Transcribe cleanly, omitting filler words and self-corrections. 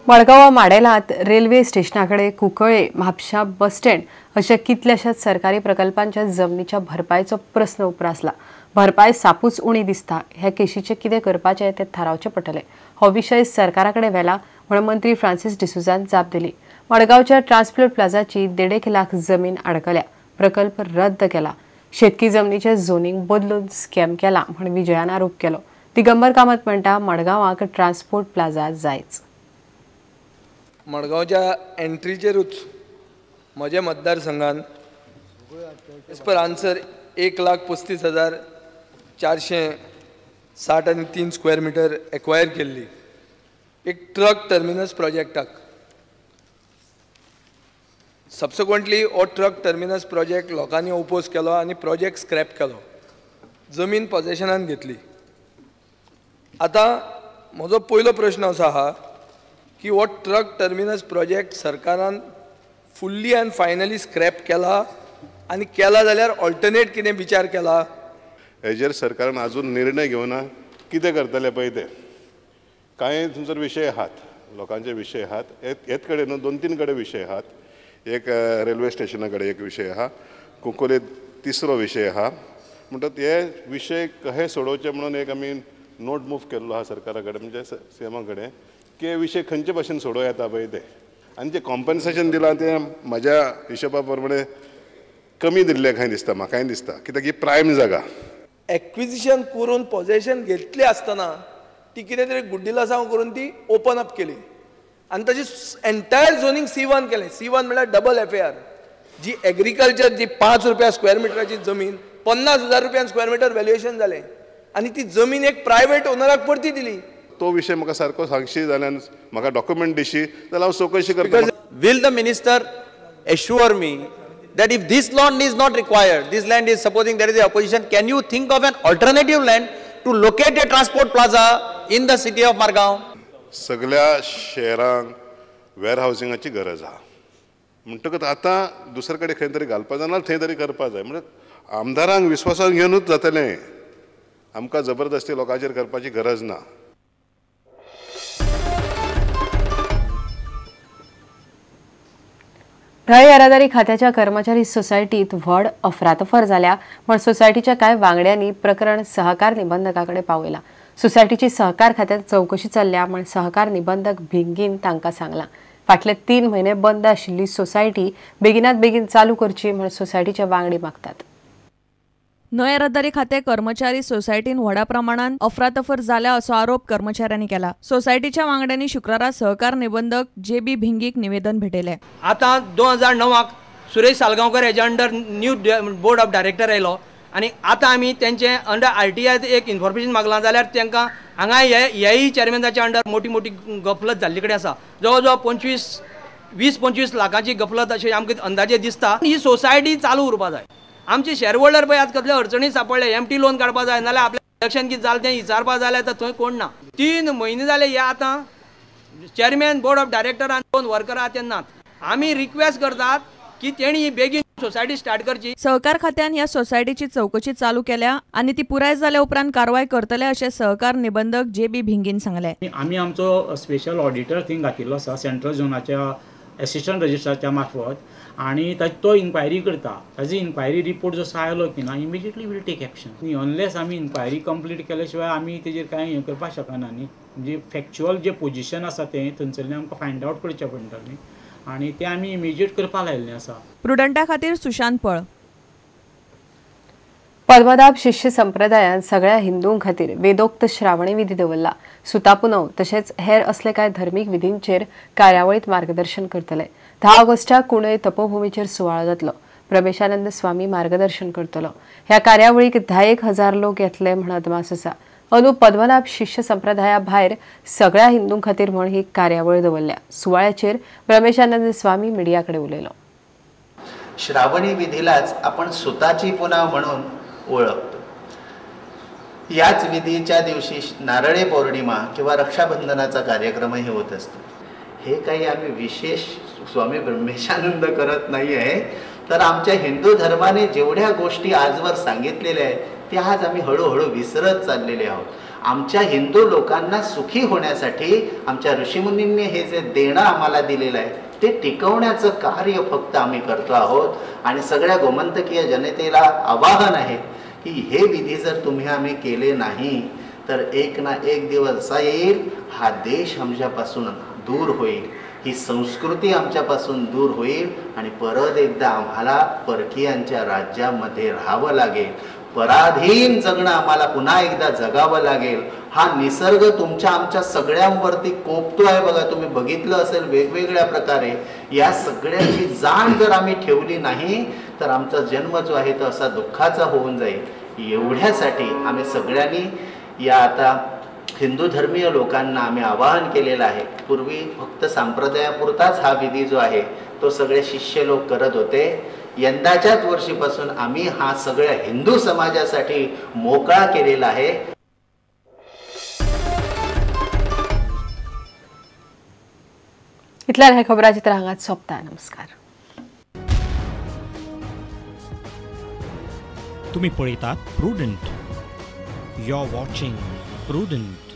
मडगांव माडेलात रेल्वे स्टेशनाकडे कुंकळे म्हापशा बस स्टँड अशा कितल्याशाच सरकारी प्रकल्पांच्या जमनीच्या भरपायेचो प्रश्न उपरासला। भरपाय सापूच उणी दिसता। ह्या केशीचे कितें करपाचे ते थारावचे पडटले। हो विषय सरकाराकडे व्हेला म्हणून मंत्री फ्रांसिस डिसुझान जाप दिली। मडगांवच्या ट्रान्सपोर्ट प्लाझाची 1.5 लाख जमीन अडकल्या। प्रकल्प रद्द केला। शेतकी जमनीचे झोनिंग बदलून स्कॅम केला म्हणून विजयान आरोप केलो। दिगंबर कामत म्हणटा मडगांवाक ट्रान्सपोर्ट प्लाझा जायच। मडगांवच्या एंट्रीचेरूच म्हज्या मतदारसंघान as per answer 1,35,460 square metre acquire केल्ली एक ट्रक टर्मिनस प्रोजेक्टाक। सबसिक्वेंटली हो ट्रक टर्मिनस प्रोजेक्ट लोकांनी ओपोज केलो आनी प्रोजेक्ट स्क्रॅप केलो, जमीन पोजेशनान घेतली। आतां म्हजो पयलो प्रश्न असो आहा की हो ट्रक टर्मिनस प्रोजेक्ट सरकारान फुल्ली एंड फायनली स्क्रॅप केला आनी केला जाल्यार ऑल्टरनेट कितें विचार केला? हेजेर सरकारान अजून निर्णय घेवना कितें करतले पळय ते। कांय थंयसर विशय आहात, लोकांचे विशय आहात। हेच कडेन न्हू 2-3 कडेन विशय आहात। एक रेल्वे स्टेशना कडेन एक विशय आहा, कुंकोलीत तिसरो विशय आहा। म्हणटात हे विशय कशे सोडोवचे म्हणून एक आमी नोट मूव केल्लो आहा सरकारा कडेन, म्हणजे सीएमा कडेन, की हे विशय खंयचे भाशेन सोडोवं येता पळय ते। आनी जे कॉम्पन्सेशन दिलां तें म्हज्या हिशोबा प्रमाणे कमी दिल्लें खंय दिसता, म्हाकाय दिसता, कित्याक ही प्रायम जागा। एक्विजिशन करून पोजेशन घेतली आसतना ती कितें तरी गुड्डिलासांव करून ती ओपन अप केली आनी ताची एंटायर झोनिंग C1 केलें। C1 म्हळ्यार डबल FAR। जी एग्रीकल्चर जी ₹5 स्क्वेअर मिटराची जमीन 50,000 रुपयान स्क्वेअर मिटर व्हॅल्युएशन जालें आनी ती जमीन एक प्रायवेट ओनराक परती दिली। तो विषय म्हाका सारको सांगशी जाल्यार म्हाका डॉक्युमेंट दिशी जाल्यार हांव चवकशी करता। Will the minister assure me that if this land is not required, this land is, supposing there is a opposition, can you think of an alternative land to locate a transport plaza in the city of Margaon? सगळ्या शहरांक वेअरहाउसिंगाची गरज आहा। म्हणटकच आतां दुसरे कडेन खंय तरी घालपा जाय ना, थंय तरी करपा जाय। म्हणजे आमदारांक विश्वासान घेवनूच जातलें, आमकां जबरदस्ती लोकांचेर करपाची गरज ना। न्हय येरादारी खात्याच्या कर्मचारी सोसायटीत व्हड अफरातफर जाल्या म्हण सोसायटीच्या कांय वांगड्यांनी प्रकरण सहकार निबंधकाकडे पावयला। सोसायटीची सहकार खात्यात चौकशी चल्ल्या म्हण सहकार निबंधक भिंगीन तांकां सांगला। फाटले 3 म्हयने बंद आशिल्ली सोसायटी बेगिनात बेगीन चालू करची म्हण सोसायटीचे वांगडी मागतात। न्हय येरादारी खाते कर्मचारी सोसायटीन व्हड्या प्रमाणात अफरातफर जाल्या असो आरोप कर्मचाऱ्यांनी केला। सोसायटीच्या वांगड्यांनी शुक्रारा सहकार निबंधक JB भिंगीक निवेदन भेटयले। आता 2009 सुरेश सालगांवकर हेच्या under new board of director आयलो आनी आता आमी तेंचे अंडर RTI एक इन्फॉर्मेशन मागला जाल्यार तांकां हांगा हेय चेअरमॅनाच्या अंडर मोठी मोठी गफलत जाल्ली कडेन आसा। जवळ 20-25 लाखांची गफलत अशी आमकां अंदाजे दिसता। ही सोसायटी चालू उरपा जाय। आमचे शेअर होल्डर पळय आज कसले अडचणी सापडले, एमटी लोन काडपा जाय नाल्यार आपल्या इलेक्शन कितें जालें तें विचारपा जाल्यार थंय कोण ना। 3 म्हयने जाले हे आतां चेअरमॅन बोर्ड ऑफ डायरेक्टर आनी 2 वर्करां ते नात। आमी रिक्वेस्ट करतात की तेणी बेगीन सोसायटी स्टार्ट करची। सहकार खात्यान ह्या सोसायटीची चौकशी चालू केल्या आणि ती पुराय जाल्या उपरांत कारवाई करतले अशें सहकार निबंधक JB भिंगीन सांगले। आमी आमचो स्पेशल ऑडिटर थंय घातिल्लो आसा सेंट्रल झोनाच्या असिस्टंट रजिस्ट्रारच्या मार्फत आनी तो इन्क्वायरी करता। ताजी इन्क्वायरी रिपोर्ट जसो आयलो की ना immediately will take action. Unless आमी इन्क्वायरी कंप्लीट केल्या शिवाय आमी तेजेर कांय हें करपाक शकना न्ही। म्हणजे फॅक्च्युअल जे पोजिशन आसा तें थंयसरलें आमकां फायंड आउट करचें पडटलें आनी तें आमी इमिजिएट करपाक लायिल्लें आसा। प्रुडंटा खातीर सुशांत पळ। पद्मनाभ शिष्य संप्रदायान सगळ्या हिंदूं खातीर वेदोक्त श्रावणी विधी दवरला। सुतापुनव तशेंच हेर असले कांय धर्मीक विधींचेर कार्यावळीत मार्गदर्शन करतले। 10 ऑगस्टाक कुणय तपोभुमीचेर सुवाळो जातलो। प्रमेशानंद स्वामी मार्गदर्शन करतलो। ह्या कार्यावळीक 10,000 लोक येतले म्हण अदमास आसा। अंदू पद्मनाभ शिष्य संप्रदाया भायर सगळ्या हिंदूं खातीर म्हण ही कार्यावळ दवरल्या। सुवाळ्याचेर प्रमेशानंद स्वामी मिडिया कडेन उलयलो। श्रावणी विधीलाच आपण सुताची पुनव म्हणून ओळखतो। याच विधीच्या दिवशी नारळी पौर्णिमा किंवा रक्षाबंधनाचा कार्यक्रमही होत असतो। हे काही आम्ही विशेष स्वामी ब्रह्मेशानंद करत नाही आहे, तर आमच्या हिंदू धर्माने जेवढ्या गोष्टी आजवर सांगितलेल्या आहेत त्या आज आम्ही हळूहळू विसरत चाललेले आहोत। आमच्या हिंदू लोकांना सुखी होण्यासाठी आमच्या ऋषीमुनींनी हे जे देणं आम्हाला दिलेलं आहे ते टिकवण्याचं कार्य फक्त आम्ही करतो आहोत. आणि सगळ्या गोमंतकीय जनतेला आवाहन आहे की हे विधी जर तुम्ही आम्ही केले नाही तर एक ना एक दिवस असा येईल, हा देश आमच्यापासून दूर होईल, ही संस्कृती आमच्यापासून दूर होईल आणि परत एकदा आम्हाला परकीयांच्या राज्यामध्ये राहावं लागेल, पराधीन जगणं आम्हाला पुन्हा एकदा जगावं लागेल. हा निसर्ग तुमच्या आमच्या सगळ्यांवरती कोपतो आहे बघा, तुम्ही बघितलं असेल वेगवेगळ्या प्रकारे. या सगळ्याची जाण जर आम्ही ठेवली नाही तर आमचा जन्म जो आहे तो असा दुःखाचा होऊन जाईल. एवढ्यासाठी आम्ही सगळ्यांनी या आता हिंदू धर्मीय लोकांना आम्ही आवाहन केलेलं आहे. पूर्वी फक्त संप्रदायापुरताच हा विधी जो आहे तो सगळे शिष्य लोक करत होते. यंदाच्याच वर्षीपासून आम्ही हा सगळ्या हिंदू समाजासाठी मोकळा केलेला आहे. इतल्या ह्या खबराची तर हांगाच सोंपता. नमस्कार. तुम्ही पळयतात Prudent. You are watching prudent.